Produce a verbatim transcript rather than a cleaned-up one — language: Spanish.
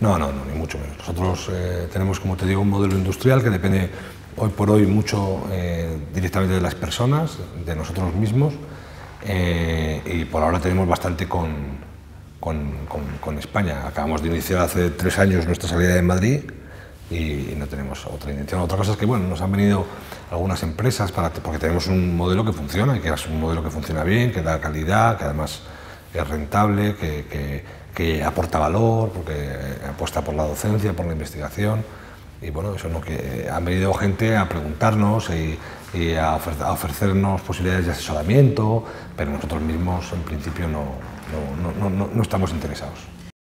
No, no, no, ni mucho menos. Nosotros eh, tenemos, como te digo, un modelo industrial que depende hoy por hoy mucho eh, directamente de las personas, de nosotros mismos, eh, y por ahora tenemos bastante con, con, con, con España. Acabamos de iniciar hace tres años nuestra salida de Madrid y, y no tenemos otra intención. Otra cosa es que bueno, nos han venido algunas empresas para, porque tenemos un modelo que funciona, y que es un modelo que funciona bien, que da calidad, que además es rentable, que, que, que aporta valor, porque apuesta por la docencia, por la investigación. Y bueno, eso es lo que han venido gente a preguntarnos y, y a, ofrecer, a ofrecernos posibilidades de asesoramiento, pero nosotros mismos en principio no, no, no, no, no estamos interesados.